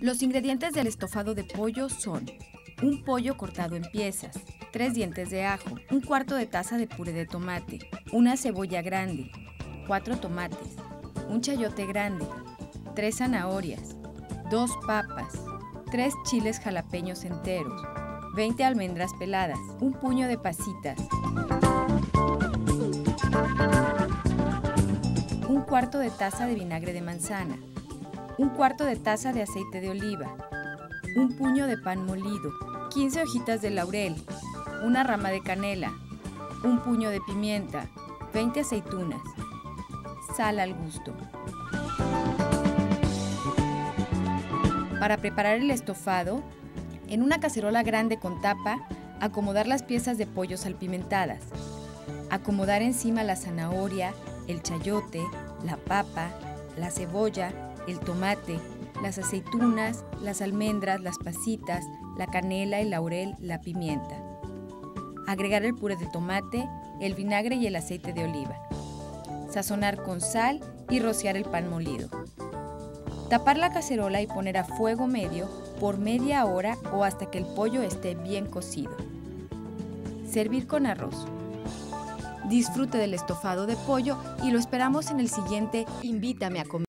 Los ingredientes del estofado de pollo son un pollo cortado en piezas, 3 dientes de ajo, un cuarto de taza de puré de tomate, una cebolla grande, 4 tomates, un chayote grande, 3 zanahorias, 2 papas, 3 chiles jalapeños enteros, 20 almendras peladas, un puño de pasitas, un cuarto de taza de vinagre de manzana, un cuarto de taza de aceite de oliva, un puño de pan molido, 15 hojitas de laurel, una rama de canela, un puño de pimienta, 20 aceitunas, sal al gusto. Para preparar el estofado, en una cacerola grande con tapa, acomodar las piezas de pollo salpimentadas. Acomodar encima la zanahoria, el chayote, la papa, la cebolla, el tomate, las aceitunas, las almendras, las pasitas, la canela, el laurel, la pimienta. Agregar el puré de tomate, el vinagre y el aceite de oliva. Sazonar con sal y rociar el pan molido. Tapar la cacerola y poner a fuego medio por media hora o hasta que el pollo esté bien cocido. Servir con arroz. Disfrute del estofado de pollo y lo esperamos en el siguiente Invítame a comer.